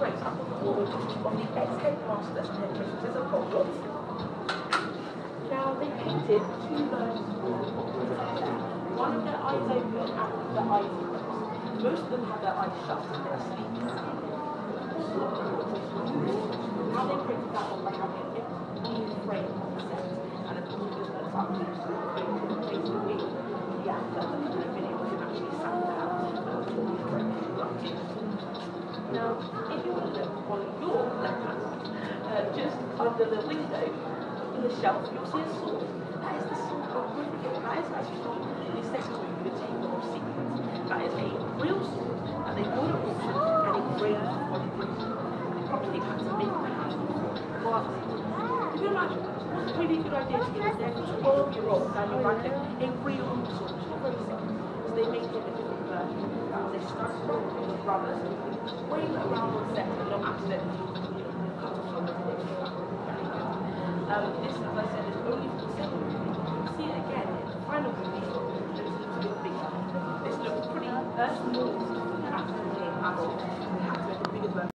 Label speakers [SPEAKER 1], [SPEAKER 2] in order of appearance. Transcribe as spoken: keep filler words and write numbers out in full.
[SPEAKER 1] breaks up on the wall of the ex-headmaster's headmistress of Hogwarts. Now, they painted two birds one of their eyes open and their eyes closed. Most of them have their eyes shut and they're asleep. How they created that was by having a new frame on the set, and of course because that's up to basically the actor that in the video can actually sound out uh, for the frame right. Now, if you want to look on your left hand side, uh, just under the window in the shelf, you'll see a sword. That is the sword of Gryffindor. That is actually from the second movie, The Chamber of Secrets. That is a real sword, and they bought it auction and engraved on it. They probably had to make that. But if you imagine, what's a really good idea to give them twelve year old Daniel Radcliffe a real sword? It's not very simple. So they made him a different version. That was a stunt from his brothers. Wave it around on set and not accidentally cut off from the Um, this, as I said, is only for the second movie. You can see it again in the final movie. This looks pretty uh, small after the adult. We have to make a bigger version.